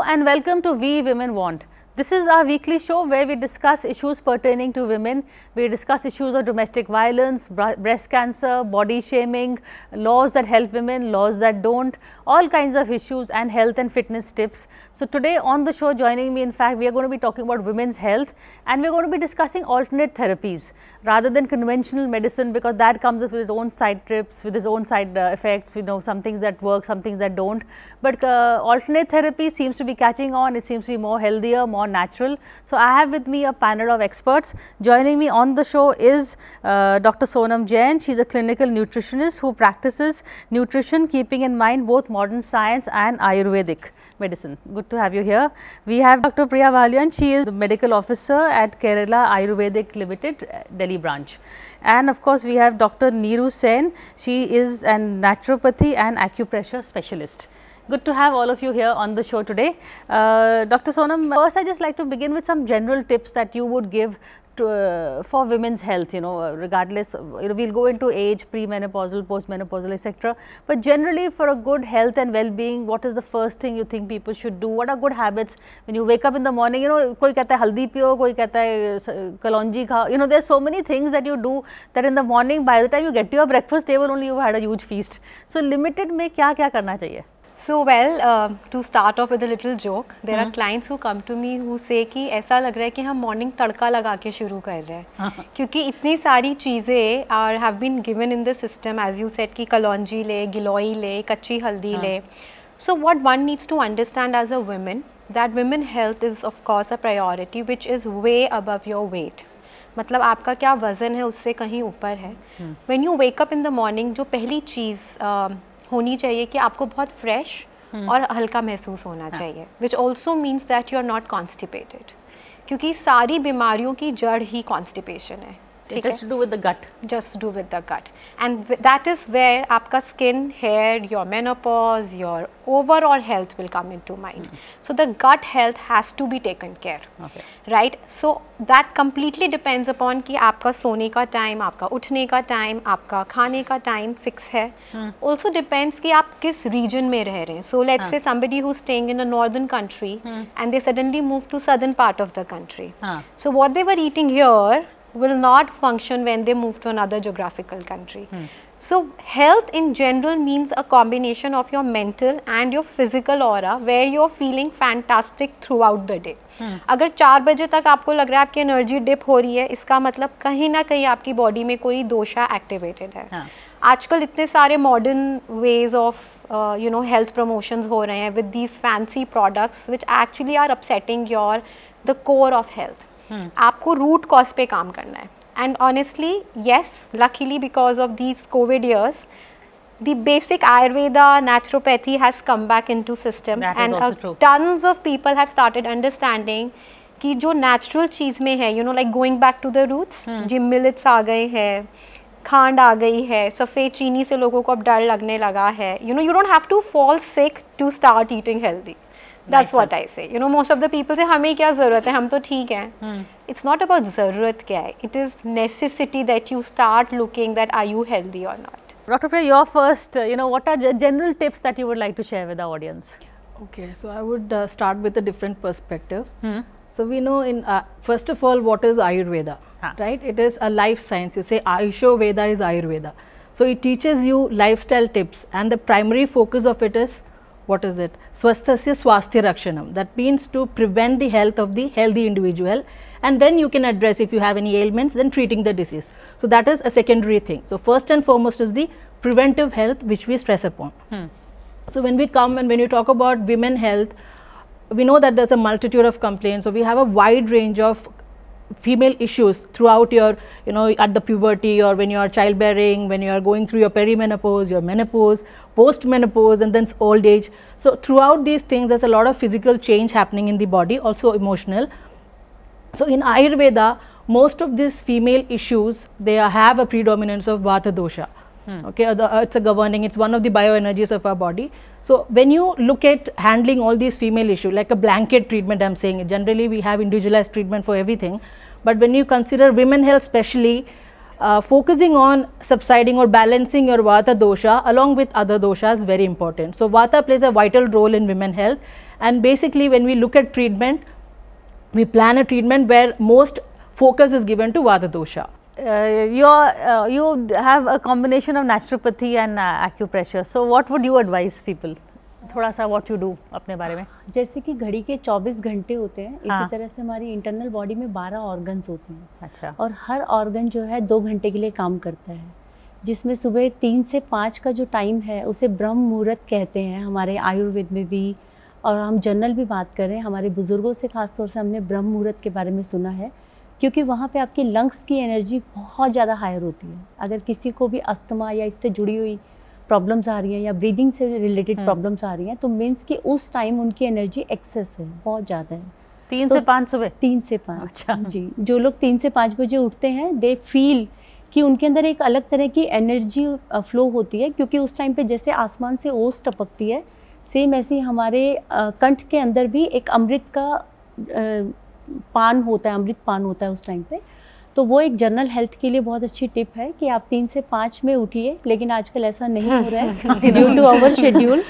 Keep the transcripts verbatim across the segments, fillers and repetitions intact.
and welcome to We Women Want. This is our weekly show where we discuss issues pertaining to women. We discuss issues of domestic violence, breast cancer, body shaming, laws that help women, laws that don't, all kinds of issues and health and fitness tips. So today on the show, joining me, in fact, we are going to be talking about women's health, and we are going to be discussing alternate therapies rather than conventional medicine, because that comes with its own side trips, with its own side uh, effects, you know, some things that work, some things that don't. But uh, alternate therapy seems to be catching on. It seems to be more healthier, more natural. So I have with me a panel of experts. Joining me on the show is uh, Doctor Sonam Jain. She is a clinical nutritionist who practices nutrition, keeping in mind both modern science and Ayurvedic medicine. Good to have you here. We have Doctor Priya Valian. She is the medical officer at Kerala Ayurvedic Limited, Delhi branch. And of course, we have Doctor Neeru Sen. She is a naturopathy and acupressure specialist. Good to have all of you here on the show today. Uh, Doctor Sonam, first I just like to begin with some general tips that you would give to, uh, for women's health, you know, regardless, you know, we'll go into age, premenopausal, postmenopausal, et cetera. But generally for a good health and well-being, what is the first thing you think people should do? What are good habits when you wake up in the morning? You know, koi kehta hai haldi piyo, koi kehta hai kalonji khao. You know, there's so many things that you do that in the morning, by the time you get to your breakfast table, only you've had a huge feast. So limited mein kya kya karna chahiye? So well, uh, to start off with a little joke, there hmm. are clients who come to me who say कि ऐसा लग रहा है कि हम morning तड़का लगा के शुरू कर रहे हैं, क्योंकि इतनी सारी चीज़ें are have been given in the system, as you said कि कलौंजी ले, गिलोई ले, कच्ची हल्दी ले. So what one needs to understand as a woman, that women health is of course a priority which is way above your weight. मतलब आपका क्या वज़न है उससे कहीं ऊपर है. hmm. When you wake up in the morning, जो पहली चीज़ uh, होनी चाहिए कि आपको बहुत फ्रेश hmm. और हल्का महसूस होना हाँ. चाहिए, which also means that you are not constipated, क्योंकि सारी बीमारियों की जड़ ही कॉन्स्टिपेशन है. It has to do with the gut. Just do with the gut, and that is where आपका skin, hair, your menopause, your overall health will come into mind. Mm. So the gut health has to be taken care. Okay. Right? So that completely depends upon कि आपका सोने का time, आपका उठने का time, आपका खाने का time fix है. Mm. Also depends कि आप किस region में रह रहे हैं. So let's हाँ. say somebody who's staying in a northern country mm. and they suddenly move to southern part of the country. हाँ. So what they were eating here will not function when they move to another geographical country. Hmm. So health in general means a combination of your mental and your physical aura, where you're feeling fantastic throughout the day. hmm. अगर चार बजे तक आपको लग रहा है आपकी energy dip हो रही है, इसका मतलब कहीं ना कहीं आपकी बॉडी में कोई दोषा एक्टिवेटेड है. हाँ. आजकल इतने सारे modern ways of you know health promotions हो रहे हैं with these fancy products which actually are upsetting your the core of health. Hmm. आपको रूट कॉज पे काम करना है. And honestly yes, luckily because of these COVID years the basic Ayurveda naturopathy has come back into system, and uh, tons of people have started understanding कि जो natural चीज़ में है, you know, like going back to the roots, hmm. Ji millets आ गए हैं, खांड आ गई है, सफ़ेद चीनी से लोगों को अब डर लगने लगा है. You know, you don't have to fall sick to start eating healthy. That's what I say. You know, most of the people say हमें क्या ज़रूरत है, हम तो ठीक हैं. hmm. It's not about ज़रूरत क्या है. It is necessity that you start looking that are you healthy or not. Doctor Priya, your first, uh, you know, what are general tips that you would like to share with our audience? Okay, so I would uh, start with a different perspective. hmm. So we know in, uh, first of all, what is Ayurveda, huh. right? It is a life science. You say Ayusho Veda is Ayurveda. So it teaches you lifestyle tips, and the primary focus of it is, what is it? Swasthasya Swasthya Rakshanam. That means to prevent the health of the healthy individual, and then you can address if you have any ailments, then treating the disease. So that is a secondary thing. So first and foremost is the preventive health which we stress upon. Hmm. So when we come and when you talk about women health, we know that there's a multitude of complaints. So we have a wide range of female issues throughout your, you know, at the puberty, or when you are childbearing, when you are going through your perimenopause, your menopause, post-menopause, and then old age. So throughout these things, there's a lot of physical change happening in the body, also emotional. So in Ayurveda, most of these female issues, they have a predominance of Vata dosha. Hmm. Okay, uh, the, uh, it's a governing, it's one of the bioenergies of our body. So when you look at handling all these female issues, like a blanket treatment, I'm saying, generally we have individualized treatment for everything. But when you consider women health especially, uh, focusing on subsiding or balancing your Vata dosha along with other doshas is very important. So Vata plays a vital role in women health, and basically when we look at treatment, we plan a treatment where most focus is given to Vata dosha. Uh, you're, uh, you have a combination of naturopathy and uh, acupressure. So what would you advise people? थोड़ा सा what you do अपने बारे में. जैसे कि घड़ी के चौबीस घंटे होते हैं, हाँ. इसी तरह से हमारी इंटरनल बॉडी में बारह ऑर्गन्स होते हैं. अच्छा. और हर ऑर्गन जो है दो घंटे के लिए काम करता है, जिसमें सुबह तीन से पाँच का जो टाइम है उसे ब्रह्म मुहूर्त कहते हैं हमारे आयुर्वेद में भी, और हम जनरल भी बात करें हमारे बुज़ुर्गों से ख़ास तौर से हमने ब्रह्म मुहूर्त के बारे में सुना है, क्योंकि वहाँ पे आपकी लंग्स की एनर्जी बहुत ज़्यादा हायर होती है. अगर किसी को भी अस्थमा या इससे जुड़ी हुई प्रॉब्लम्स आ रही हैं या ब्रीदिंग से रिलेटेड प्रॉब्लम्स आ रही हैं, तो मीन्स कि उस टाइम उनकी एनर्जी एक्सेस है, बहुत ज़्यादा है. तीन तो से पाँच सुबह तीन से पाँच अच्छा. जी, जो लोग तीन से पाँच बजे उठते हैं दे फील कि उनके अंदर एक अलग तरह की एनर्जी फ्लो होती है, क्योंकि उस टाइम पे जैसे आसमान से ओस टपकती है, सेम ऐसे ही हमारे कंठ के अंदर भी एक अमृत का आ, पान होता है, अमृत पान होता है उस टाइम पे. तो वो एक जनरल हेल्थ के लिए बहुत अच्छी टिप है कि आप तीन से पाँच में उठिए, लेकिन आजकल ऐसा नहीं हो रहा है ड्यू टू आवर शेड्यूल.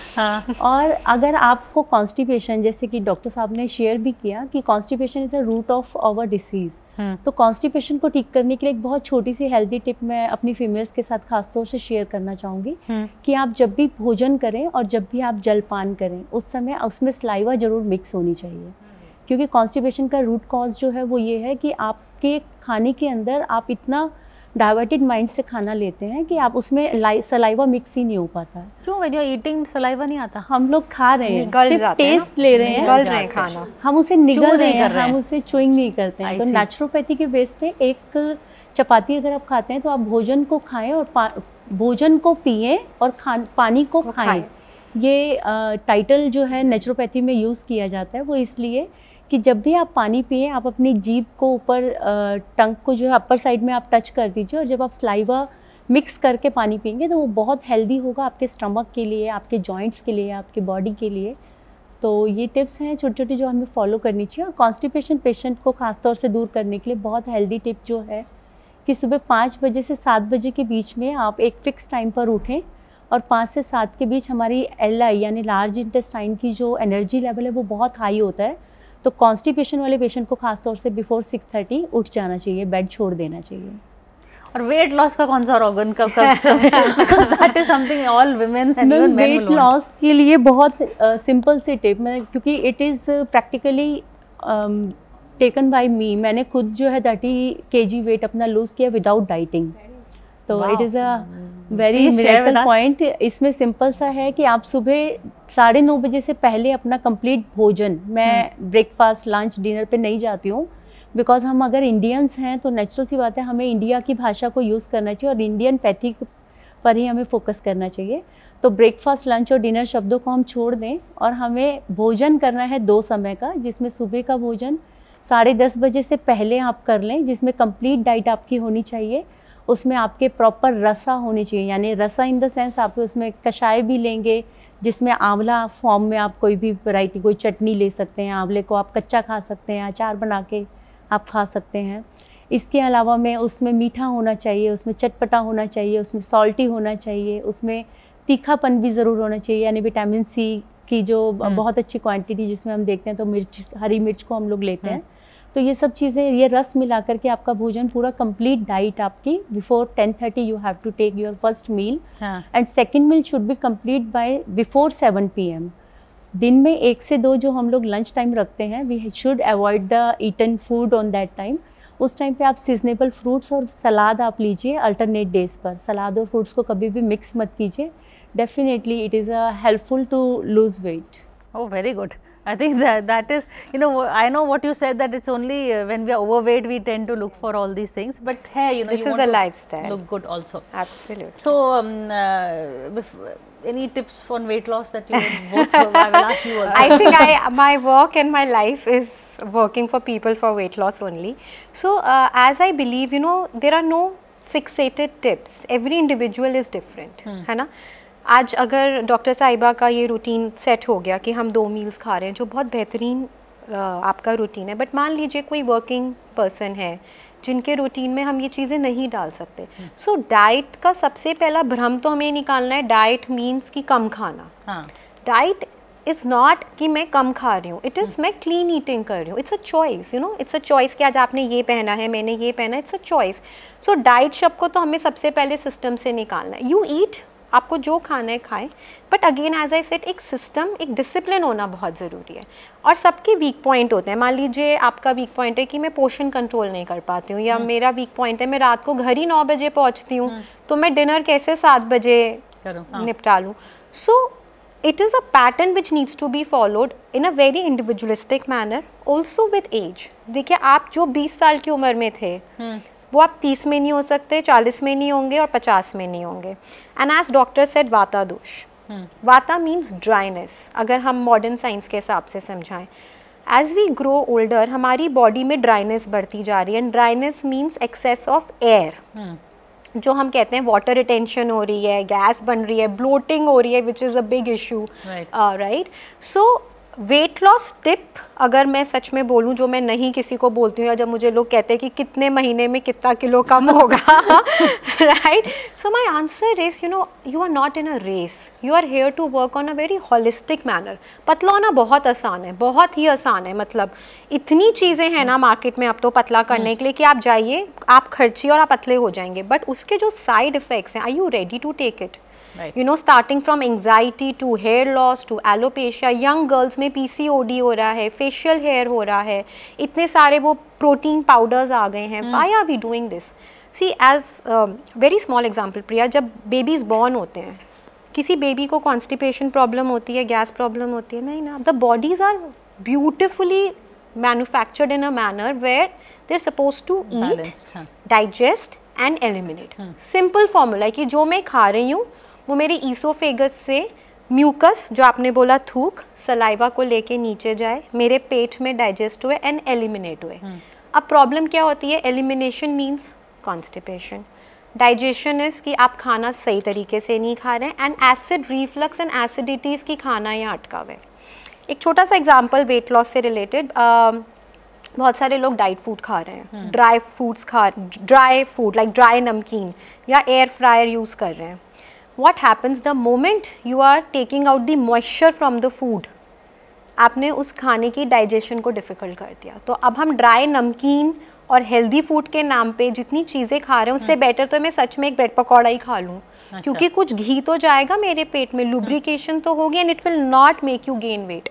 और अगर आपको कॉन्स्टिपेशन, जैसे कि डॉक्टर साहब ने शेयर भी किया कि constipation is a root of our disease, तो कॉन्स्टिपेशन को ठीक करने के लिए एक बहुत छोटी सी हेल्दी टिप मैं अपनी फीमेल्स के साथ खासतौर से शेयर करना चाहूँगी कि आप जब भी भोजन करें और जब भी आप जलपान करें, उस समय उसमें सलाइवा ज़रूर मिक्स होनी चाहिए, क्योंकि कॉन्स्टिपेशन का रूट कॉज जो है वो ये है कि आपके खाने के अंदर आप इतना डाइवर्टेड माइंड से खाना लेते हैं कि आप उसमें सलाइवा मिक्स ही नहीं हो पाता. क्यों? When you are eating saliva नहीं आता? हम लोग खा रहे हैं, सिर्फ टेस्ट ले रहे हैं, निगल रहे हैं खाना, हम उसे निगल रहे हैं, हम उसे च्यूइंग नहीं करते हैं. तो नेचुरोपैथी के बेस पे एक चपाती अगर आप खाते हैं तो आप भोजन को खाएं और भोजन को पिएं और खान पानी को खाएं. ये टाइटल जो है नेचुरोपैथी में यूज़ किया जाता है वो इसलिए कि जब भी आप पानी पिए आप अपनी जीभ को ऊपर, टंग को जो है अपर साइड में आप टच कर दीजिए, और जब आप सलाइवा मिक्स करके पानी पिएंगे तो वो बहुत हेल्दी होगा आपके स्टमक के लिए, आपके जॉइंट्स के लिए, आपके बॉडी के लिए. तो ये टिप्स हैं छोटी छोटी जो हमें फॉलो करनी चाहिए. और कॉन्स्टिपेशन पेशेंट को खासतौर से दूर करने के लिए बहुत हेल्दी टिप जो है कि सुबह पाँच बजे से सात बजे के बीच में आप एक फ़िक्स टाइम पर उठें, और पाँच से सात के बीच हमारी एल आई यानी लार्ज इंटेस्टाइन की जो एनर्जी लेवल है वो बहुत हाई होता है. तो कॉन्स्टिपेशन वाले पेशेंट को खासतौर से बिफोर सिक्स थर्टी उठ जाना चाहिए, बेड छोड़ देना चाहिए. और वेट लॉस का कौन सा ऑर्गन का that is something all women and even men weight loss के लिए बहुत सिंपल सी टिप, मैं क्योंकि it is practically taken by me, मैंने खुद जो है थर्टी केजी वेट अपना लूज़ किया विदाउट डाइटिंग. तो it is a very miracle point. इसमें सिंपल सा है कि आप सुबह साढ़े नौ बजे से पहले अपना कंप्लीट भोजन, मैं ब्रेकफास्ट लंच डिनर पे नहीं जाती हूँ, बिकॉज हम अगर इंडियंस हैं तो नेचुरल सी बात है हमें इंडिया की भाषा को यूज़ करना चाहिए और इंडियन पैथी पर ही हमें फोकस करना चाहिए. तो ब्रेकफास्ट लंच और डिनर शब्दों को हम छोड़ दें और हमें भोजन करना है दो समय का, जिसमें सुबह का भोजन साढ़े दस बजे से पहले आप कर लें, जिसमें कंप्लीट डाइट आपकी होनी चाहिए. उसमें आपके प्रॉपर रसा होनी चाहिए, यानी रसा इन द सेंस आपके उसमें कषाय भी लेंगे, जिसमें आंवला फॉर्म में आप कोई भी वैरायटी, कोई चटनी ले सकते हैं, आंवले को आप कच्चा खा सकते हैं, अचार बना के आप खा सकते हैं. इसके अलावा में उसमें मीठा होना चाहिए, उसमें चटपटा होना चाहिए, उसमें सॉल्टी होना चाहिए, उसमें तीखापन भी ज़रूर होना चाहिए, यानी विटामिन सी की जो बहुत अच्छी क्वांटिटी जिसमें हम देखते हैं, तो मिर्च, हरी मिर्च को हम लोग लेते हैं. तो ये सब चीज़ें, ये रस मिला करके आपका भोजन पूरा कंप्लीट डाइट आपकी before ten thirty you have to take your first meal, and second meal should be complete by before seven P M. दिन में एक से दो जो हम लोग लंच टाइम रखते हैं, we should avoid the eaten food on that time. उस टाइम पे आप सीजनेबल फ्रूट्स और सलाद आप लीजिए अल्टरनेट डेज पर. सलाद और फ्रूट्स को कभी भी मिक्स मत कीजिए. Definitely it is a helpful to lose weight. Oh, very good. I think that that is, you know, I know what you said, that it's only uh, when we are overweight we tend to look for all these things, but hey, you know, this you is want a to lifestyle. look good also. Absolutely. So, um, uh, any tips on weight loss that you both? So I will ask you also. I think I my work and my life is working for people for weight loss only. So uh, as I believe, you know, there are no fixated tips. Every individual is different, hmm. है ना. आज अगर doctor साहिबा का ये routine set हो गया कि हम दो मील्स खा रहे हैं, जो बहुत बेहतरीन आपका रूटीन है, बट मान लीजिए कोई वर्किंग पर्सन है जिनके रूटीन में हम ये चीज़ें नहीं डाल सकते. सो so, डाइट का सबसे पहला भ्रम तो हमें निकालना है, डाइट मीन्स कि कम खाना. डाइट इज़ नॉट कि मैं कम खा रही हूँ, इट इज़ मैं क्लीन ईटिंग कर रही हूँ. It's a choice, you know, it's a choice कि आज आपने ये पहना है, मैंने ये पहना है, it's a choice. So diet शब्द को तो हमें सबसे पहले सिस्टम से निकालना है. यू ईट, आपको जो खाना है खाएं, but again as I said, एक सिस्टम, एक डिसिप्लिन होना बहुत ज़रूरी है. और सबके वीक पॉइंट होते हैं. मान लीजिए आपका वीक पॉइंट है कि मैं पोर्शन कंट्रोल नहीं कर पाती हूँ, या मेरा वीक पॉइंट है मैं रात को घर ही नौ बजे पहुँचती हूँ, तो मैं डिनर कैसे सात बजे निपटा लूँ. सो it is a pattern which needs to be followed in a very individualistic manner, also with age. देखिए, आप जो बीस साल की उम्र में थे, वो आप तीस में नहीं हो सकते, चालीस में नहीं होंगे और पचास में नहीं होंगे. एंड एज डॉक्टर सेड, वाता दोष. वाता मीन्स ड्राइनेस, अगर हम मॉडर्न साइंस के हिसाब से समझाएं. एज वी ग्रो ओल्डर, हमारी बॉडी में ड्राइनेस बढ़ती जा रही है. And dryness means excess of air, जो हम कहते हैं वाटर रिटेंशन हो रही है, गैस बन रही है, ब्लोटिंग हो रही है, which is a big issue, right. So weight loss tip अगर मैं सच में बोलूं, जो मैं नहीं किसी को बोलती हूँ, या जब मुझे लोग कहते हैं कि कितने महीने में कितना किलो कम होगा, right. So my answer is, you know, you are not in a race, you are here to work on a very holistic manner. पतला होना बहुत आसान है, बहुत ही आसान है. मतलब इतनी चीज़ें हैं ना मार्केट में अब तो पतला करने के लिए कि आप जाइए, आप खर्चिए और आप पतले हो जाएंगे. बट उसके जो साइड इफ़ेक्ट्स हैं, are you ready to take it? Right. You know, starting from anxiety to hair loss to alopecia, young girls में P C O D हो रहा है, facial hair हो रहा है, इतने सारे वो protein powders आ गए हैं. Why are we doing this? See, as uh, very small example, प्रिया, जब babies born होते हैं, किसी baby को constipation problem होती है, gas problem होती है, नहीं ना. The bodies are beautifully manufactured in a manner where they're supposed to eat, Balanced, huh? digest and eliminate. hmm. Simple formula है कि जो मैं खा रही हूँ वो मेरे ईसोफेगस से म्यूकस, जो आपने बोला थूक, सलाइवा को लेके नीचे जाए, मेरे पेट में डाइजेस्ट हुए एंड एलिमिनेट हुए. hmm. अब प्रॉब्लम क्या होती है? Elimination means constipation, digestion is कि आप खाना सही तरीके से नहीं खा रहे हैं, and acid reflux and acidities की खाना यहाँ अटका हुआ है. एक छोटा सा एग्जाम्पल वेट लॉस से रिलेटेड. uh, बहुत सारे लोग डाइट फूड खा रहे हैं, ड्राई फूड्स खा ड्राई फूड लाइक ड्राई नमकीन, या एयर फ्रायर यूज़ कर रहे हैं. What happens the moment you are taking out the moisture from the food? आपने उस खाने की डाइजेशन को डिफ़िकल्ट कर दिया. तो अब हम ड्राई नमकीन और हेल्दी फूड के नाम पे जितनी चीज़ें खा रहे हैं, उससे बेटर तो मैं सच में एक ब्रेड पकौड़ा ही खा लूँ. अच्छा. क्योंकि कुछ घी तो जाएगा मेरे पेट में, लुब्रिकेशन तो होगी, and it will not make you gain weight.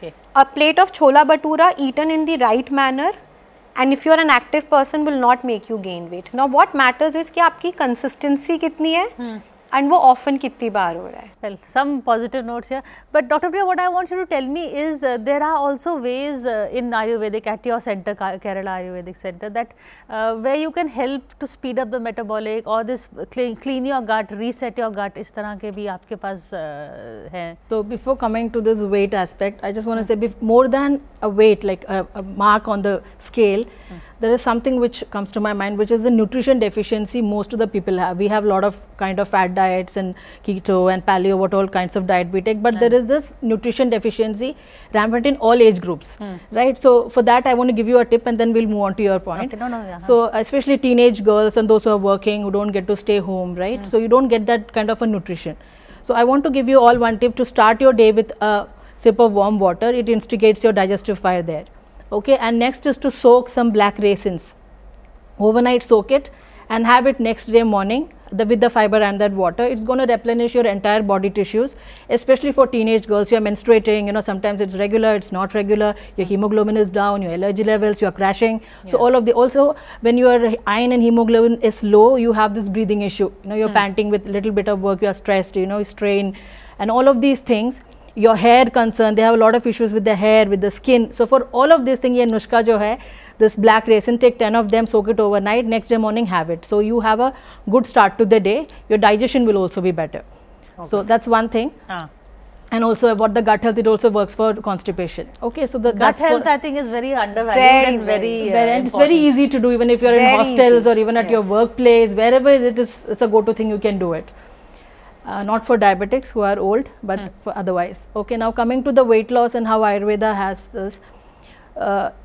A plate of chola bhatura eaten in the right manner, and if you are an active person, will not make you gain weight. Now what matters is कि आपकी consistency कितनी है, hmm. and वो often कितनी बार हो रहा है. Well, some positive notes here, but Doctor Priya, what I want you to tell me is uh, there are also ways uh, in Ayurvedic, at your center, Kerala Ayurvedic Center, that uh, where you can help to speed up the metabolic or this clean, clean your gut, reset your gut. इस तरह के भी आपके पास uh, हैं. So before coming to this weight aspect, I just want to say, more than a weight, like a, a mark on the scale, hmm. there is something which comes to my mind, which is the nutrition deficiency most of the people have. We have a lot of kind of fat diets and keto and paleo, what all kinds of diet we take, but mm. there is this nutrition deficiency rampant in all age groups, mm. right? So for that I want to give you a tip, and then we'll move on to your point. Okay, no, no, yeah, so especially teenage girls and those who are working, who don't get to stay home, right? Mm. So you don't get that kind of a nutrition. So I want to give you all one tip to start your day with a sip of warm water. It instigates your digestive fire there. Okay, and next is to soak some black raisins. Overnight soak it and have it next day morning the, with the fiber and that water. It's going to replenish your entire body tissues, especially for teenage girls. You are menstruating, you know, sometimes it's regular, it's not regular, your hemoglobin is down, your allergy levels, you are crashing. Yeah. So all of the, also when your iron and hemoglobin is low, you have this breathing issue, you know, you're mm. panting with little bit of work, you are stressed, you know, strain, and all of these things. Your hair concern, they have a lot of issues with the hair, with the skin. So for all of these things, ye nushka jo hai, this black raisin, take ten of them, soak it overnight, next day morning have it. So you have a good start to the day. Your digestion will also be better. Okay. So that's one thing. Ah. And also about the gut health, it also works for constipation. Okay, so the gut health I think is very undervalued very, and very, very uh, and it's very easy to do, even if you're very in hostels easy. Or even at yes. your workplace, wherever it is, it's a go-to thing, you can do it. Uh, not for diabetics who are old, but mm. for otherwise. Okay, now coming to the weight loss and how Ayurveda has this. Uh,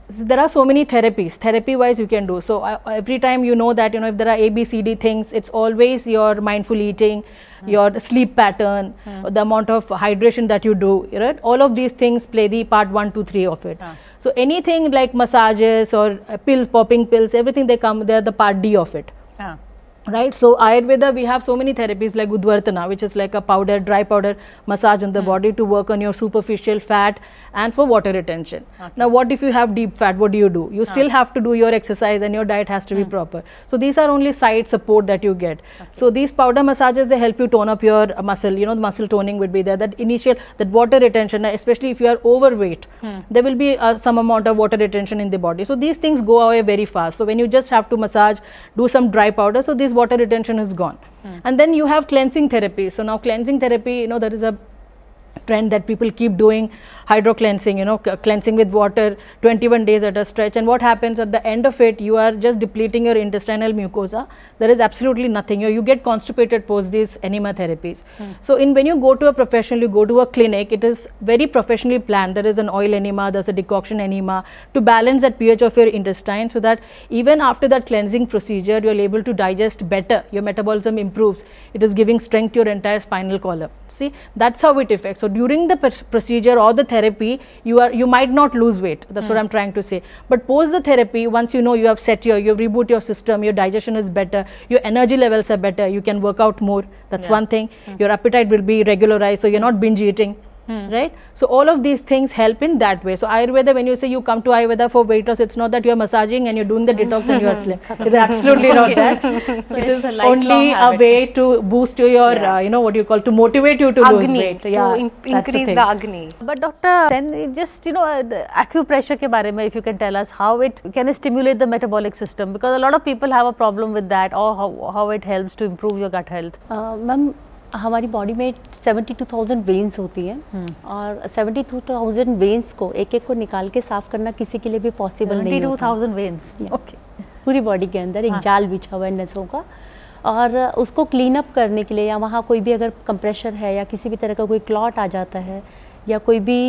there are so many therapies, therapy wise you can do. So uh, every time you know that, you know, if there are A B C D things, it's always your mindful eating, mm. your sleep pattern, mm. the amount of hydration that you do, right? All of these things play the part one, two, three of it. Ah. So anything like massages or uh, pills, popping pills, everything they come, they're the part D of it. Ah. Right, so Ayurveda, we have so many therapies like Udvartana, which is like a powder, dry powder massage on the mm. body to work on your superficial fat and for water retention. Okay. Now what if you have deep fat, what do you do? You still okay. have to do your exercise and your diet has to mm. be proper. So these are only side support that you get. Okay. So these powder massages, they help you tone up your muscle, you know, the muscle toning would be there, that initial, that water retention, especially if you are overweight, mm. there will be uh, some amount of water retention in the body. So these things go away very fast. So when you just have to massage, do some dry powder, so this water retention is gone. Hmm. And then you have cleansing therapy. So now cleansing therapy, you know, there is a trend that people keep doing hydro cleansing, you know, cleansing with water twenty-one days at a stretch, and what happens at the end of it, you are just depleting your intestinal mucosa. There is absolutely nothing. You, you get constipated post these enema therapies. Hmm. So in when you go to a professional, you go to a clinic, it is very professionally planned. There is an oil enema, there's a decoction enema to balance that pH of your intestine, so that even after that cleansing procedure, you are able to digest better, your metabolism improves. It is giving strength to your entire spinal column. See, that's how it affects. So during the procedure or the therapy, you are you might not lose weight. That's mm. what I'm trying to say. But post the therapy, once you know you have set your, you have reboot your system, your digestion is better, your energy levels are better, you can work out more. That's yeah. one thing. Mm. Your appetite will be regularized, so you're not binge eating. Hmm. Right? So all of these things help in that way. So Ayurveda, when you say you come to Ayurveda for weight loss, it's not that you are massaging and you're doing the detox and you are slim. It is absolutely not that. So it is only a way to boost your, yeah. uh, you know, what you call, to motivate you to Agni, lose weight. To yeah, in increase the, the Agni. But doctor, then just, you know, uh, acupressure ke bare mein, if you can tell us how it can it stimulate the metabolic system, because a lot of people have a problem with that, or how, how it helps to improve your gut health. Uh, Ma'am, हमारी body में बहत्तर हज़ार veins होती हैं और बहत्तर हज़ार veins को एक एक को निकाल के साफ करना किसी के लिए भी पॉसिबल नहीं होता। बहत्तर हज़ार वेन्स, ओके, पूरी बॉडी के अंदर एक हाँ. जाल बिछा हुआ है नसों का, और उसको क्लीन अप करने के लिए, या वहाँ कोई भी अगर कंप्रेशर है या किसी भी तरह का कोई क्लॉट आ जाता है या कोई भी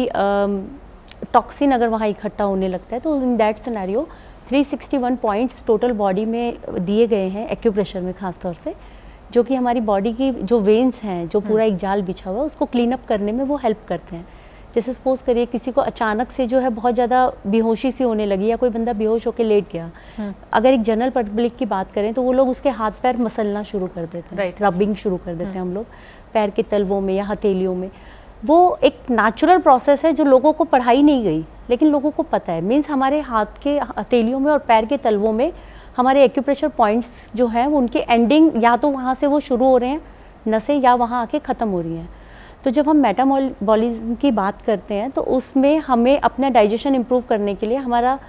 टॉक्सिन अगर वहाँ इकट्ठा होने लगता है, तो इन दैट सिनेरियो तीन सौ इकसठ पॉइंट्स टोटल बॉडी में दिए गए हैं एक्यूप्रेशर में खास तौर से, जो कि हमारी बॉडी की जो वेन्स हैं, जो पूरा एक जाल बिछा हुआ है, उसको क्लीन अप करने में वो हेल्प करते हैं। जैसे सपोज करिए किसी को अचानक से जो है बहुत ज़्यादा बेहोशी सी होने लगी, या कोई बंदा बेहोश होकर लेट गया, अगर एक जनरल पब्लिक की बात करें तो वो लोग उसके हाथ पैर मसलना शुरू कर देते हैं, रबिंग शुरू कर देते हैं हम लोग पैर के तलवों में या हथेलियों में। वो एक नेचुरल प्रोसेस है जो लोगों को पढ़ाई नहीं गई, लेकिन लोगों को पता है। मीन्स हमारे हाथ के हथेलियों में और पैर के तलवों में हमारे एक्यूप्रेशर पॉइंट्स जो हैं वो उनकी एंडिंग या तो वहाँ से वो शुरू हो रहे हैं नसें, या वहाँ आके ख़त्म हो रही हैं। तो जब हम मेटाबॉलिज्म की बात करते हैं तो उसमें हमें अपना डाइजेशन इम्प्रूव करने के लिए हमारा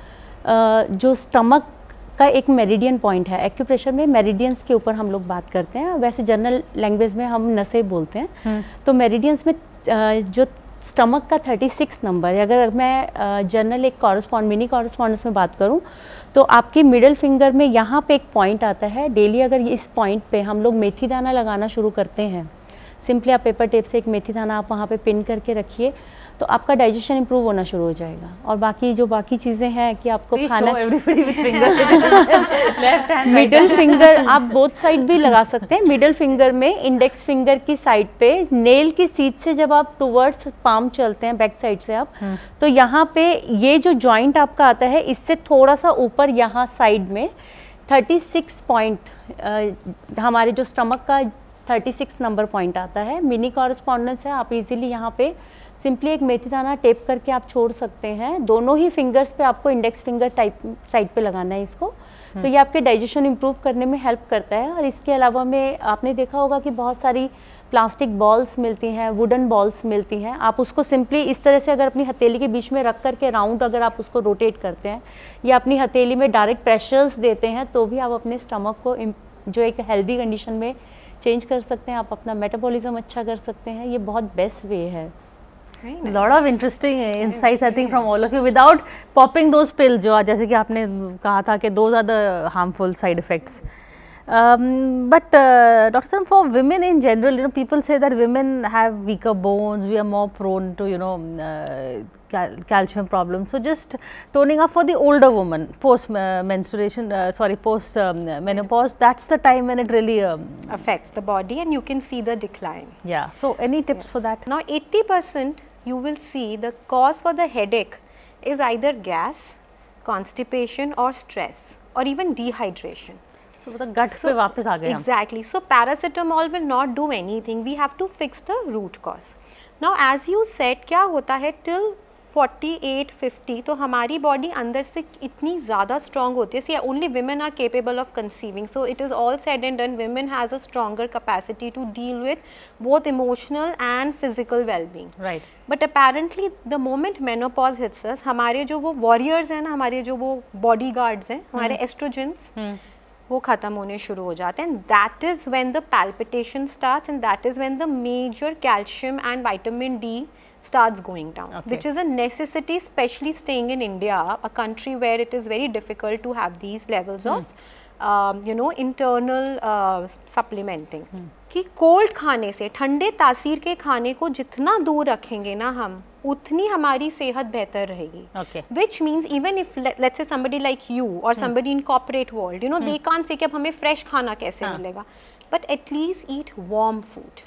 जो स्टमक का एक मेरिडियन पॉइंट है, एक्यूप्रेशर में मेरिडियंस के ऊपर हम लोग बात करते हैं, वैसे जनरल लैंग्वेज में हम नसें बोलते हैं। तो मेरिडियंस में जो स्टमक का छत्तीस नंबर, अगर मैं जनरल एक कॉरस्पॉन्ड मिनी कॉरस्पॉन्डेंस में बात करूं तो आपकी मिडिल फिंगर में यहाँ पे एक पॉइंट आता है। डेली अगर इस पॉइंट पे हम लोग मेथी दाना लगाना शुरू करते हैं, सिंपली आप पेपर टेप से एक मेथी दाना आप वहाँ पे पिन करके रखिए, तो आपका डाइजेशन इंप्रूव होना शुरू हो जाएगा। और बाकी जो बाकी चीज़ें हैं कि आपको खाना, मिडिल फिंगर आप बोथ साइड भी लगा सकते हैं। मिडिल फिंगर में इंडेक्स फिंगर की साइड पे नेल की सीध से जब आप टुवर्ड्स पाम चलते हैं बैक साइड से आप, तो यहाँ पे ये जो जॉइंट आपका आता है इससे थोड़ा सा ऊपर यहाँ साइड में छत्तीस पॉइंट हमारे जो स्टमक का छत्तीस नंबर पॉइंट आता है। मिनी कॉरस्पॉन्डेंस है, आप इजीली यहाँ पे सिंपली एक मेथी दाना टेप करके आप छोड़ सकते हैं। दोनों ही फिंगर्स पे आपको इंडेक्स फिंगर टाइप साइड पे लगाना है इसको, तो ये आपके डाइजेशन इंप्रूव करने में हेल्प करता है। और इसके अलावा में आपने देखा होगा कि बहुत सारी प्लास्टिक बॉल्स मिलती हैं, वुडन बॉल्स मिलती हैं, आप उसको सिंपली इस तरह से अगर अपनी हथेली के बीच में रख करके राउंड अगर आप उसको रोटेट करते हैं या अपनी हथेली में डायरेक्ट प्रेशर्स देते हैं, तो भी आप अपने स्टमक को जो एक हेल्दी कंडीशन में चेंज कर सकते हैं, आप अपना मेटाबॉलिज्म अच्छा कर सकते हैं। ये बहुत बेस्ट वे है। Nice. Lot of interesting insights I think from all of you without popping those pills जो जैसे कि आपने कहा था कि those are the harmful side effects. Um, but uh, Doctor Sam, for women in general, you know, people say that women have weaker bones, we are more prone to, you know, uh, cal calcium problems. So just toning up for the older woman post uh, menstruation, uh, sorry, post um, menopause, that's the time when it really um, affects the body and you can see the decline. Yeah. So any tips Yes. for that? Now eighty percent you will see the cause for the headache is either gas, constipation or stress or even dehydration. So the gut पे वापस आ गए हम. Exactly. So paracetamol will not do anything. We have to fix the root cause. Now as you said, क्या होता है till forty-eight fifty तो हमारी body अंदर से इतनी ज़्यादा स्ट्रॉन्ग होती है. See, only women are capable of conceiving. So it is all said and done. Women has a stronger capacity to deal with both emotional and physical well-being. Right. But apparently the moment menopause hits us, हमारे जो वो warriors हैं ना, हमारे जो वो bodyguards हैं, हमारे estrogens, वो ख़त्म होने शुरू हो जाते हैं. That is when the palpitation starts and that is when the major calcium and vitamin D starts going down, okay. which is a necessity, especially staying in India, a country where it is very difficult to have these levels hmm. of um, you know, internal uh, supplementing. hmm. कि cold खाने से, ठंडे तासीर के खाने को जितना दूर रखेंगे ना हम, उतनी हमारी सेहत बेहतर रहेगी. Okay. Which means even if let's say somebody like you or hmm. somebody in corporate world, you know, hmm. they can't say कि अब हमें fresh खाना कैसे हाँ. मिलेगा, but at least eat warm food.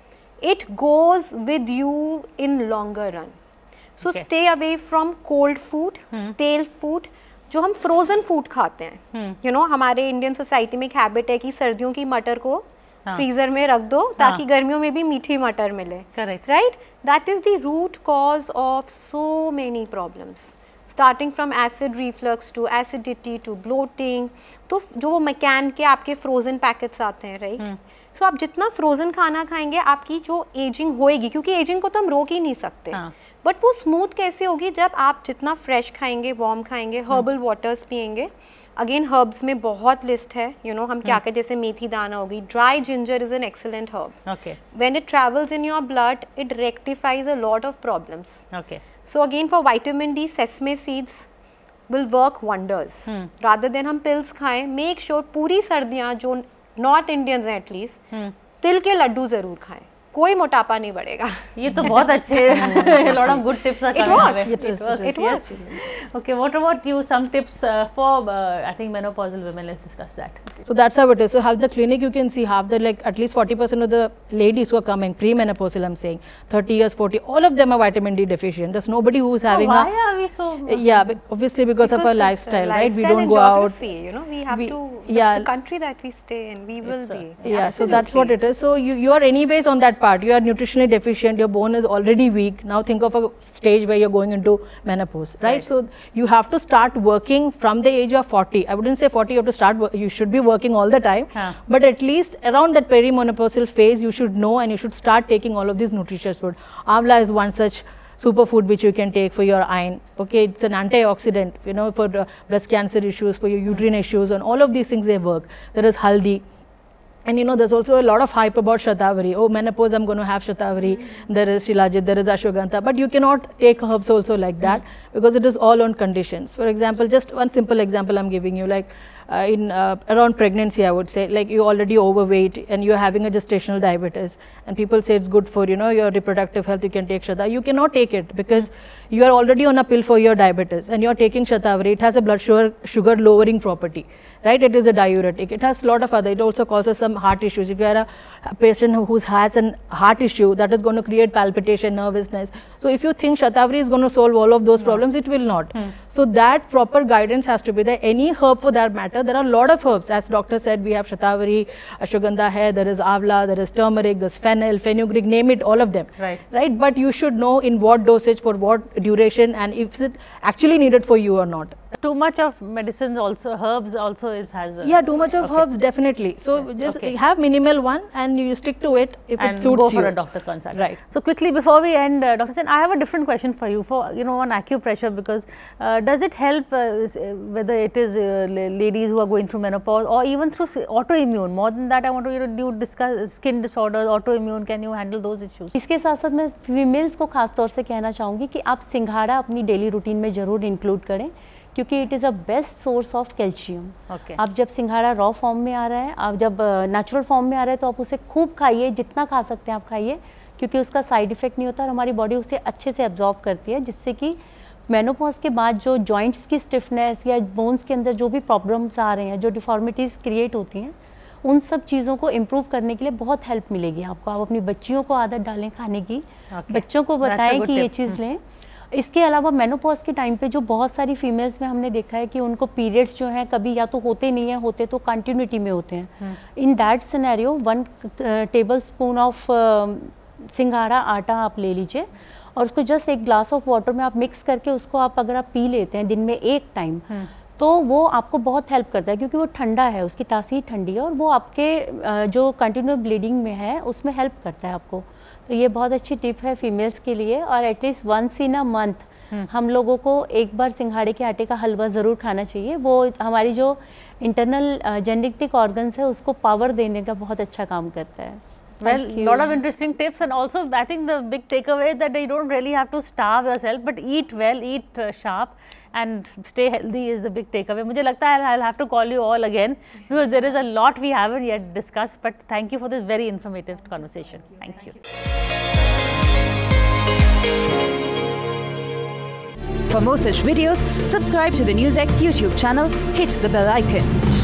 It goes with you in longer run. So okay. stay away from cold food, hmm. stale food. जो हम frozen food खाते हैं, hmm. you know, हमारे Indian society में एक habit है कि सर्दियों की मटर को हाँ. फ्रीजर में रख दो ताकि हाँ. गर्मियों में भी मीठी मटर मिले. Correct. Right? That is the root cause of so many problems. Starting from acid reflux to acidity to bloating. तो जो वो मैकैन के आपके frozen packets आते हैं, right? hmm. सो so, आप जितना फ्रोजन खाना खाएंगे आपकी जो एजिंग होएगी, क्योंकि एजिंग को तो हम रोक ही नहीं सकते, बट हाँ. वो स्मूथ कैसे होगी जब आप जितना फ्रेश खाएंगे, वार्म खाएंगे, हर्बल वाटर्स पिएंगे. अगेन हर्ब्स में बहुत लिस्ट है, यू you नो know, हम क्या क्या जैसे मेथी दाना होगी, dry ginger is an excellent herb. Okay. When it travels in your blood it rectifies a lot of problems. Okay. So again for vitamin D sesame seeds will work wonders. Rather than हम pills खाएं, make sure पूरी सर्दियाँ जो north Indians हैं at least तिल के लड्डू जरूर खाएं, कोई मोटापा नहीं बढ़ेगा. ये तो बहुत अच्छे lot of good tips are coming away. It works. It works. Okay, what about you? Some tips uh, for uh, I think menopausal women. Let's discuss that. So that's how it is. So have the clinic, you can see half the like at least forty percent of the ladies who are coming pre-menopausal, I'm saying thirty years, forty, all of them are vitamin D deficient. There's nobody who's having. Oh, why a, are we so? Yeah, obviously because, because of our lifestyle, lifestyle, right? We don't and go geography, out. You know, we have we, to. The, yeah, the country that we stay in, we will be. Yeah, Absolutely. So that's what it is. So you you are anyways on that part. You are nutritionally deficient. Your bone is already weak. Now think of a stage where you're going into menopause, right? right. So you have to start working from the age of forty. I wouldn't say forty. You have to start. You should be working all the time. Huh. But at least around that perimenopausal phase, you should know and you should start taking all of these nutritious food. Amla is one such superfood which you can take for your iron. Okay, it's an antioxidant, you know, for the breast cancer issues, for your uterine mm. issues, and all of these things they work. There is haldi. And you know, there's also a lot of hype about shatavari. Oh, menopause, I'm going to have shatavari. Mm. There is shilajit, there is ashwagandha. But you cannot take herbs also like that mm. because it is all on conditions. For example, just one simple example I'm giving you, like uh, in uh, around pregnancy, I would say, like you're already overweight and you're having a gestational diabetes. And people say it's good for, you know, your reproductive health, you can take shatavari. You cannot take it because you are already on a pill for your diabetes and you're taking shatavari. It has a blood sugar, sugar lowering property. Right, it is a diuretic. It has a lot of other. It also causes some heart issues. If you are a, a patient who has a heart issue, that is going to create palpitation, nervousness. So if you think shatavari is going to solve all of those no. problems, it will not. Hmm. So that proper guidance has to be there. Any herb for that matter. There are a lot of herbs. As doctor said, we have shatavari, ashwagandha hai, there is avla, there is turmeric, there is fennel, fenugreek, name it, all of them. Right. Right. But you should know in what dosage, for what duration, and if it actually needed for you or not. Too much of medicines also, herbs also is has a, yeah, too much of okay. herbs definitely. So right. just okay. have minimal one and you stick to it if and it suits you. go for you. a doctor's consult. Right. So quickly before we end, uh, Doctor Sen, I have a different question for you for you know on acupressure, because uh, does it help uh, whether it is uh, ladies who are going through menopause or even through autoimmune? More than that, I want to you know do discuss skin disorders, autoimmune. Can you handle those issues? इसके साथ साथ मैं females को खास तौर से कहना चाहूँगी कि आप सिंघाड़ा अपनी डेली रूटीन में ज़रूर इंक्लूड करें, क्योंकि it is a best source of calcium. okay. आप जब सिंघाड़ा रॉ फॉर्म में आ रहा है, आप जब नेचुरल फॉर्म में आ रहा है तो आप उसे खूब खाइए, जितना खा सकते हैं आप खाइए, क्योंकि उसका साइड इफ़ेक्ट नहीं होता और हमारी बॉडी उसे अच्छे से एब्जॉर्ब करती है, जिससे कि मेनोपॉज के बाद जो जॉइंट्स की स्टिफनेस या बोन्स के अंदर जो भी प्रॉब्लम्स आ रहे हैं, जो डिफॉर्मिटीज़ क्रिएट होती हैं, उन सब चीज़ों को इम्प्रूव करने के लिए बहुत हेल्प मिलेगी आपको। आप अपनी बच्चियों को आदत डालें खाने की, okay. बच्चों को बताएं कि ये चीज़ लें। इसके अलावा मेनोपॉज के टाइम पे जो बहुत सारी फीमेल्स में हमने देखा है कि उनको पीरियड्स जो हैं कभी या तो होते नहीं हैं, होते तो कंटिन्यूटी में होते हैं। In that scenario one table spoon of सिंघाड़ा आटा आप ले लीजिए और उसको जस्ट एक ग्लास ऑफ वाटर में आप मिक्स करके उसको आप अगर आप पी लेते हैं दिन में एक टाइम, तो वो आपको बहुत हेल्प करता है, क्योंकि वो ठंडा है, उसकी तासीर ठंडी है और वो आपके जो कंटिन्यू ब्लीडिंग में है उसमें हेल्प करता है आपको। तो ये बहुत अच्छी टिप है फीमेल्स के लिए। और at least once in a month हम लोगों को एक बार सिंघाड़े के आटे का हलवा ज़रूर खाना चाहिए। वो हमारी जो इंटरनल जेनेटिक ऑर्गन्स है उसको पावर देने का बहुत अच्छा काम करता है। Well, lot of interesting tips, and also I think the big takeaway is that you don't really have to starve yourself, but eat well, eat uh, sharp, and stay healthy is the big takeaway. मुझे लगता है I'll have to call you all again because there is a lot we haven't yet discussed. But thank you for this very informative conversation. Thank you. For more such videos, subscribe to the NewsX YouTube channel, hit the bell icon.